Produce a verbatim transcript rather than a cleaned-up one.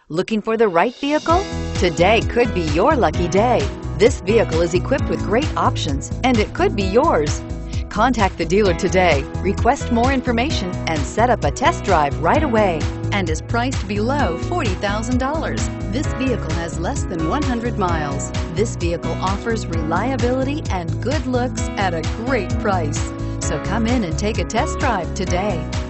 Looking for the right vehicle? Today could be your lucky day. This vehicle is equipped with great options and it could be yours. Contact the dealer today, request more information, and set up a test drive right away, and is priced below forty thousand dollars. This vehicle has less than one hundred miles. This vehicle offers reliability and good looks at a great price. So come in and take a test drive today.